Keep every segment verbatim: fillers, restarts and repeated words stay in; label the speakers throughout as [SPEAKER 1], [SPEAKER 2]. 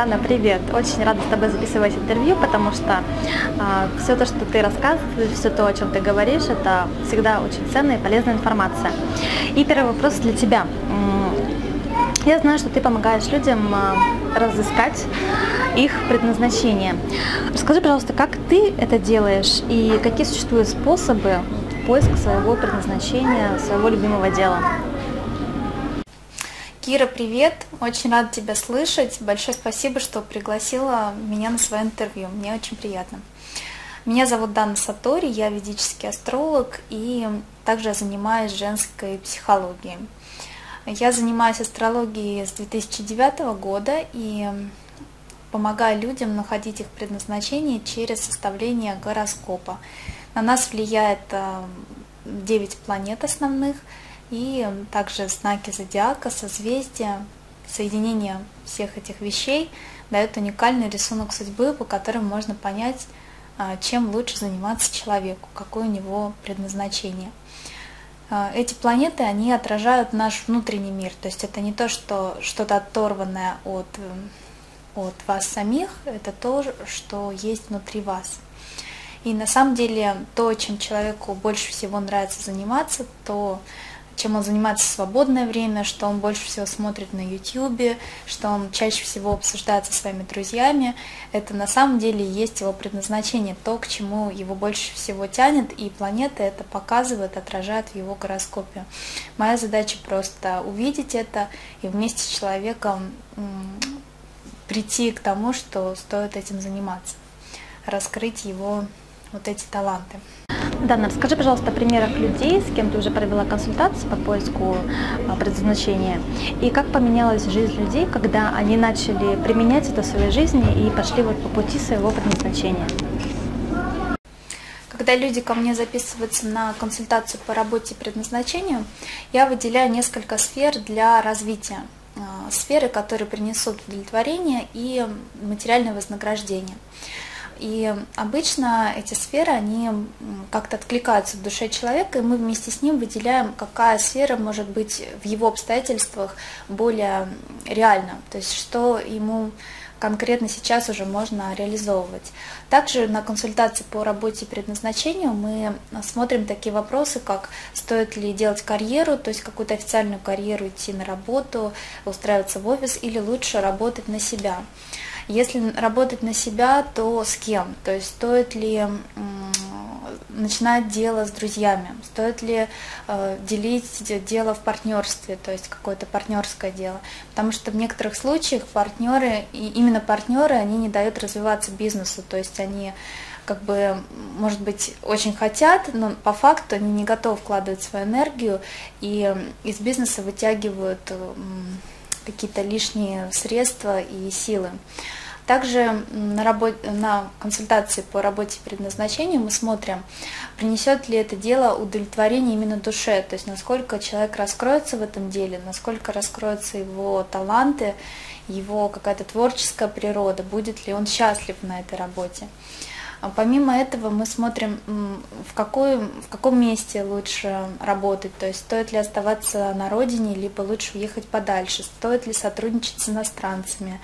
[SPEAKER 1] Светлана, привет! Очень рада с тобой записывать интервью, потому что а, все то, что ты рассказываешь, все то, о чем ты говоришь, это всегда очень ценная и полезная информация. И первый вопрос для тебя. Я знаю, что ты помогаешь людям а, разыскать их предназначение. Расскажи, пожалуйста, как ты это делаешь и какие существуют способы поиска своего предназначения, своего любимого дела?
[SPEAKER 2] Кира, привет! Очень рада тебя слышать. Большое спасибо, что пригласила меня на свое интервью. Мне очень приятно. Меня зовут Дана Сатори, я ведический астролог и также занимаюсь женской психологией. Я занимаюсь астрологией с две тысячи девятого года и помогаю людям находить их предназначение через составление гороскопа. На нас влияет девять планет основных, и также знаки зодиака, созвездия, соединение всех этих вещей дает уникальный рисунок судьбы, по которому можно понять, чем лучше заниматься человеку, какое у него предназначение. Эти планеты, они отражают наш внутренний мир, то есть это не то, что что-то оторванное от, от вас самих, это то, что есть внутри вас. И на самом деле то, чем человеку больше всего нравится заниматься, то чем он занимается в свободное время, что он больше всего смотрит на ютубе, что он чаще всего обсуждает со своими друзьями, это на самом деле есть его предназначение, то, к чему его больше всего тянет, и планеты это показывают, отражают в его гороскопе. Моя задача просто увидеть это и вместе с человеком прийти к тому, что стоит этим заниматься, раскрыть его вот эти таланты.
[SPEAKER 1] Дана, расскажи, пожалуйста, о примерах людей, с кем ты уже провела консультации по поиску предназначения, и как поменялась жизнь людей, когда они начали применять это в своей жизни и пошли вот по пути своего предназначения.
[SPEAKER 2] Когда люди ко мне записываются на консультацию по работе и предназначению, я выделяю несколько сфер для развития. Сферы, которые принесут удовлетворение и материальное вознаграждение. И обычно эти сферы, они как-то откликаются в душе человека, и мы вместе с ним выделяем, какая сфера может быть в его обстоятельствах более реальна, то есть что ему конкретно сейчас уже можно реализовывать. Также на консультации по работе и предназначению мы смотрим такие вопросы, как стоит ли делать карьеру, то есть какую-то официальную карьеру, идти на работу, устраиваться в офис, или лучше работать на себя. Если работать на себя, то с кем? То есть стоит ли начинать дело с друзьями, стоит ли э, делить дело в партнерстве, то есть какое-то партнерское дело. Потому что в некоторых случаях партнеры, и именно партнеры, они не дают развиваться бизнесу, то есть они как бы, может быть, очень хотят, но по факту они не готовы вкладывать свою энергию и из бизнеса вытягивают э, какие-то лишние средства и силы. Также на, работе, на консультации по работе и предназначению мы смотрим, принесет ли это дело удовлетворение именно душе, то есть насколько человек раскроется в этом деле, насколько раскроются его таланты, его какая-то творческая природа, будет ли он счастлив на этой работе. Помимо этого мы смотрим, в, какой, в каком месте лучше работать, то есть стоит ли оставаться на родине, либо лучше уехать подальше, стоит ли сотрудничать с иностранцами,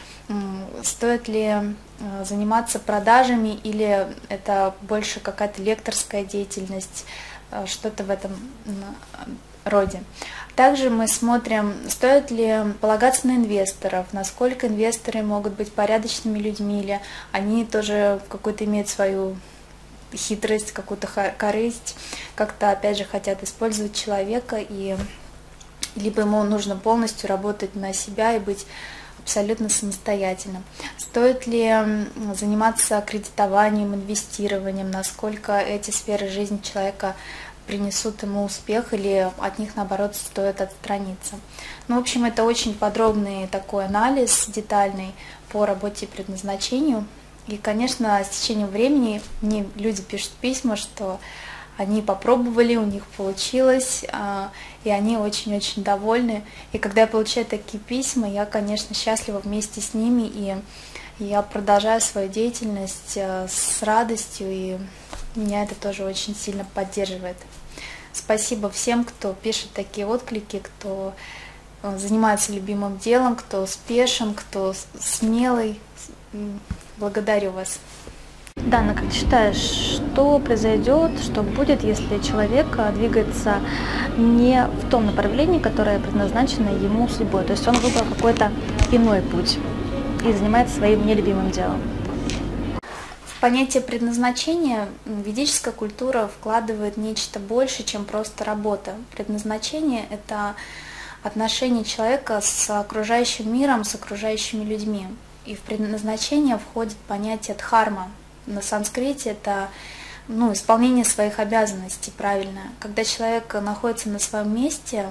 [SPEAKER 2] стоит ли заниматься продажами, или это больше какая-то лекторская деятельность, что-то в этом роде. Также мы смотрим, стоит ли полагаться на инвесторов, насколько инвесторы могут быть порядочными людьми, или они тоже какую-то имеют свою хитрость, какую-то корысть, как-то опять же хотят использовать человека, и либо ему нужно полностью работать на себя и быть абсолютно самостоятельным. Стоит ли заниматься кредитованием, инвестированием, насколько эти сферы жизни человека принесут ему успех, или от них, наоборот, стоит отстраниться. Ну, в общем, это очень подробный такой анализ, детальный по работе и предназначению. И, конечно, с течением времени мне люди пишут письма, что они попробовали, у них получилось, и они очень-очень довольны. И когда я получаю такие письма, я, конечно, счастлива вместе с ними, и я продолжаю свою деятельность с радостью, и меня это тоже очень сильно поддерживает. Спасибо всем, кто пишет такие отклики, кто занимается любимым делом, кто успешен, кто смелый. Благодарю вас.
[SPEAKER 1] Дана, как ты считаешь, что произойдет, что будет, если человек двигается не в том направлении, которое предназначено ему судьбой? То есть он выбрал какой-то иной путь и занимается своим нелюбимым делом.
[SPEAKER 2] В понятие предназначения ведическая культура вкладывает нечто больше, чем просто работа. Предназначение – это отношение человека с окружающим миром, с окружающими людьми. И в предназначение входит понятие дхарма. На санскрите это ну, исполнение своих обязанностей правильное. Когда человек находится на своем месте,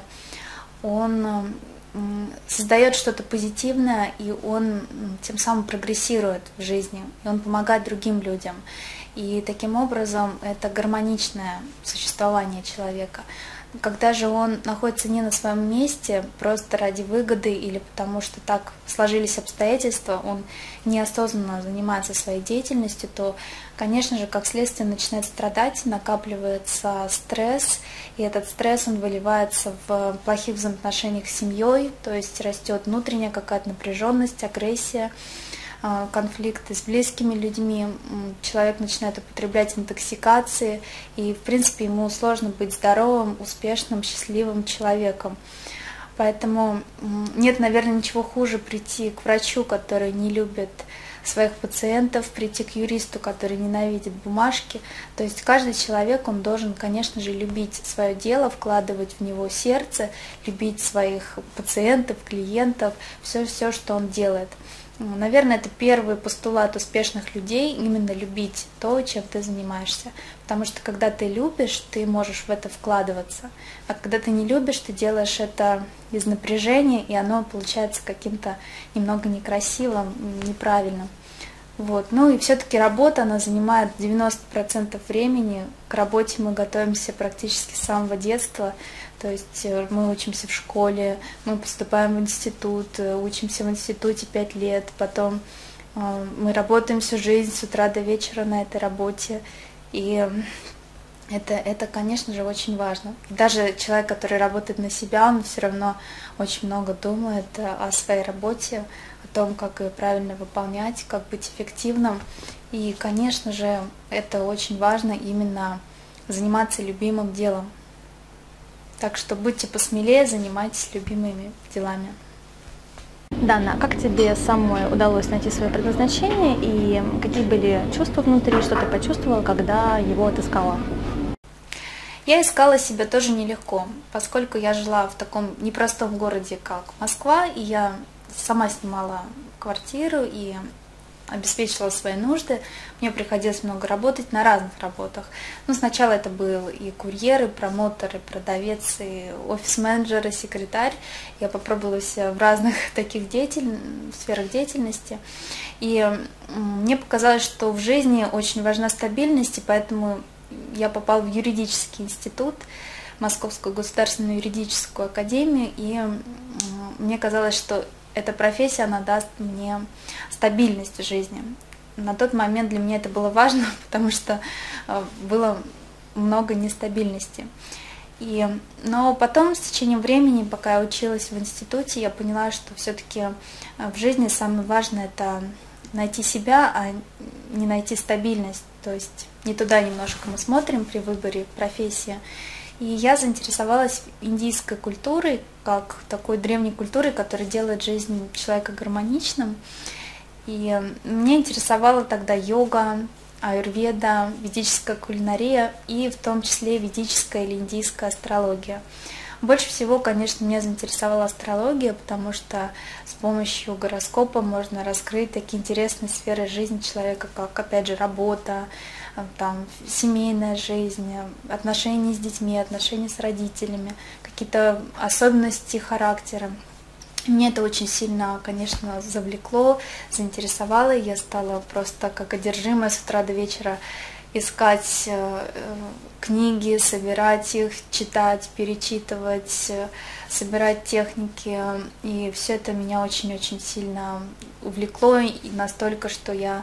[SPEAKER 2] он создает что-то позитивное, и он тем самым прогрессирует в жизни, и он помогает другим людям. И таким образом это гармоничное существование человека. Когда же он находится не на своем месте, просто ради выгоды или потому что так сложились обстоятельства, он неосознанно занимается своей деятельностью, то, конечно же, как следствие начинает страдать, накапливается стресс, и этот стресс, он выливается в плохих взаимоотношениях с семьей, то есть растет внутренняя какая-то напряженность, агрессия, конфликты с близкими людьми, человек начинает употреблять интоксикации, и, в принципе, ему сложно быть здоровым, успешным, счастливым человеком. Поэтому нет, наверное, ничего хуже прийти к врачу, который не любит своих пациентов, прийти к юристу, который ненавидит бумажки. То есть каждый человек, он должен, конечно же, любить свое дело, вкладывать в него сердце, любить своих пациентов, клиентов, все-все, что он делает. Наверное, это первый постулат успешных людей, именно любить то, чем ты занимаешься. Потому что когда ты любишь, ты можешь в это вкладываться. А когда ты не любишь, ты делаешь это из напряжения, и оно получается каким-то немного некрасивым, неправильным. Вот. Ну и все-таки работа, она занимает девяносто процентов времени. К работе мы готовимся практически с самого детства. То есть мы учимся в школе, мы поступаем в институт, учимся в институте пять лет, потом мы работаем всю жизнь с утра до вечера на этой работе. И это, это, конечно же, очень важно. Даже человек, который работает на себя, он все равно очень много думает о своей работе, о том, как ее правильно выполнять, как быть эффективным. И, конечно же, это очень важно именно заниматься любимым делом. Так что будьте посмелее, занимайтесь любимыми делами.
[SPEAKER 1] Дана, а как тебе самой удалось найти свое предназначение и какие были чувства внутри, что ты почувствовала, когда его отыскала?
[SPEAKER 2] Я искала себя тоже нелегко, поскольку я жила в таком непростом городе, как Москва, и я сама снимала квартиру и обеспечивала свои нужды. Мне приходилось много работать на разных работах. Ну, сначала это был и курьер, и промотор, и продавец, и офис-менеджер, и секретарь. Я попробовала себя в разных таких деятель... сферах деятельности. И мне показалось, что в жизни очень важна стабильность, и поэтому я попала в юридический институт, Московскую государственную юридическую академию, и мне казалось, что эта профессия, она даст мне стабильность в жизни. На тот момент для меня это было важно, потому что было много нестабильности. И, но потом, с течением времени, пока я училась в институте, я поняла, что все-таки в жизни самое важное – это найти себя, а не найти стабильность. То есть не туда немножко мы смотрим при выборе профессии. И я заинтересовалась индийской культурой, как такой древней культурой, которая делает жизнь человека гармоничным. И меня интересовала тогда йога, аюрведа, ведическая кулинария и в том числе ведическая или индийская астрология. Больше всего, конечно, меня заинтересовала астрология, потому что с помощью гороскопа можно раскрыть такие интересные сферы жизни человека, как, опять же, работа, там, семейная жизнь, отношения с детьми, отношения с родителями, какие-то особенности характера. Мне это очень сильно, конечно, завлекло, заинтересовало, и я стала просто как одержимая с утра до вечера искать книги, собирать их, читать, перечитывать, собирать техники. И все это меня очень-очень сильно увлекло, и настолько, что я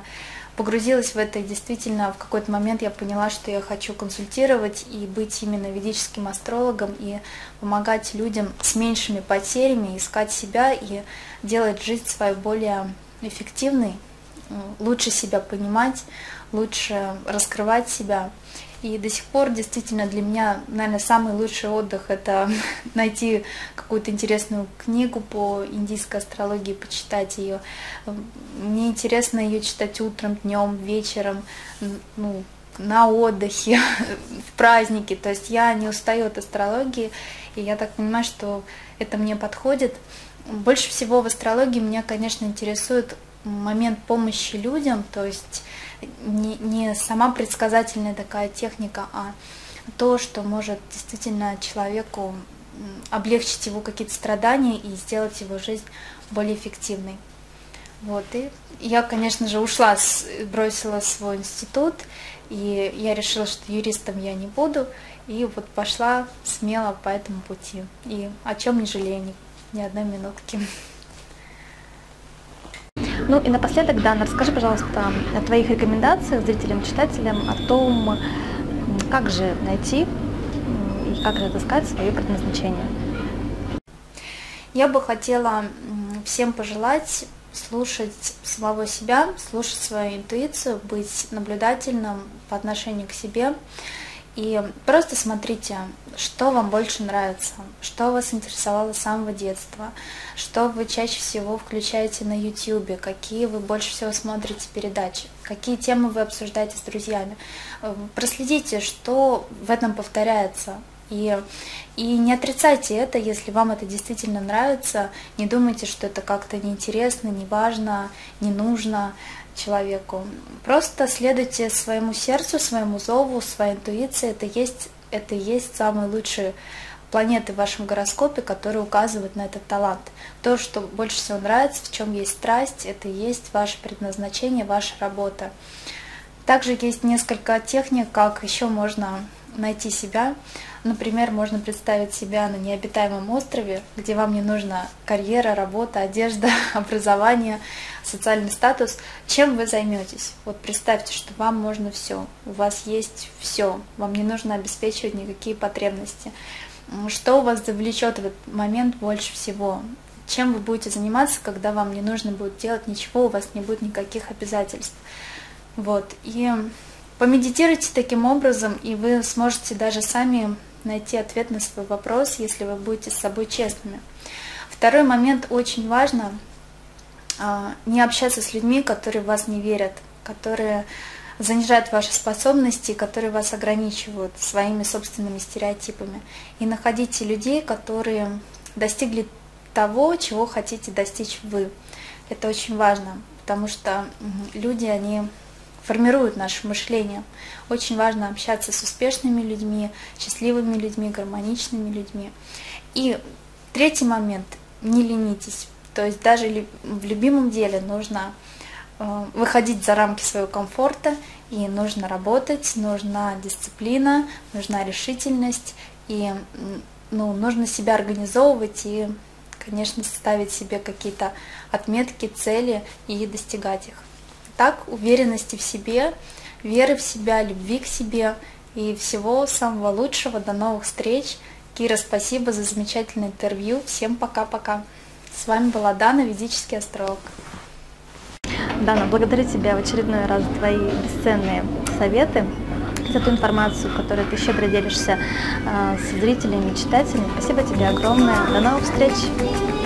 [SPEAKER 2] погрузилась в это, и действительно в какой-то момент я поняла, что я хочу консультировать и быть именно ведическим астрологом и помогать людям с меньшими потерями, искать себя и делать жизнь свою более эффективной, лучше себя понимать, лучше раскрывать себя. И до сих пор действительно для меня, наверное, самый лучший отдых — это найти какую-то интересную книгу по индийской астрологии, почитать ее. Мне интересно ее читать утром, днем, вечером, ну, на отдыхе, в праздники. То есть я не устаю от астрологии, и я так понимаю, что это мне подходит. Больше всего в астрологии меня, конечно, интересует момент помощи людям, то есть не, не сама предсказательная такая техника, а то, что может действительно человеку облегчить его какие-то страдания и сделать его жизнь более эффективной. Вот. И я, конечно же, ушла, бросила свой институт, и я решила, что юристом я не буду, и вот пошла смело по этому пути. И о чем не жалею ни, ни одной минутки.
[SPEAKER 1] Ну и напоследок, Дана, расскажи, пожалуйста, о твоих рекомендациях зрителям, читателям, о том, как же найти и как же отыскать свое предназначение.
[SPEAKER 2] Я бы хотела всем пожелать слушать самого себя, слушать свою интуицию, быть наблюдательным по отношению к себе. И просто смотрите, что вам больше нравится, что вас интересовало с самого детства, что вы чаще всего включаете на ютубе, какие вы больше всего смотрите передачи, какие темы вы обсуждаете с друзьями. Проследите, что в этом повторяется. И, и не отрицайте это, если вам это действительно нравится. Не думайте, что это как-то неинтересно, неважно, не нужно человеку. Просто следуйте своему сердцу, своему зову, своей интуиции. Это есть, это есть самые лучшие планеты в вашем гороскопе, которые указывают на этот талант. То, что больше всего нравится, в чем есть страсть, это и есть ваше предназначение, ваша работа. Также есть несколько техник, как еще можно найти себя. Например, можно представить себя на необитаемом острове, где вам не нужна карьера, работа, одежда, образование, социальный статус. Чем вы займетесь? Вот представьте, что вам можно все, у вас есть все, вам не нужно обеспечивать никакие потребности. Что у вас завлечет в этот момент больше всего? Чем вы будете заниматься, когда вам не нужно будет делать ничего, у вас не будет никаких обязательств? Вот. И помедитируйте таким образом, и вы сможете даже сами найти ответ на свой вопрос, если вы будете с собой честными. Второй момент, очень важно не общаться с людьми, которые в вас не верят, которые занижают ваши способности, которые вас ограничивают своими собственными стереотипами. И находите людей, которые достигли того, чего хотите достичь вы. Это очень важно, потому что люди, они формируют наше мышление. Очень важно общаться с успешными людьми, счастливыми людьми, гармоничными людьми. И третий момент – не ленитесь. То есть даже в любимом деле нужно выходить за рамки своего комфорта, и нужно работать, нужна дисциплина, нужна решительность, и ну, нужно себя организовывать и, конечно, ставить себе какие-то отметки, цели и достигать их. Так, уверенности в себе, веры в себя, любви к себе и всего самого лучшего. До новых встреч. Кира, спасибо за замечательное интервью. Всем пока-пока. С вами была Дана, ведический астролог.
[SPEAKER 1] Дана, благодарю тебя в очередной раз за твои бесценные советы, за ту информацию, которой ты щедро делишься с зрителями и читателями. Спасибо тебе огромное. До новых встреч!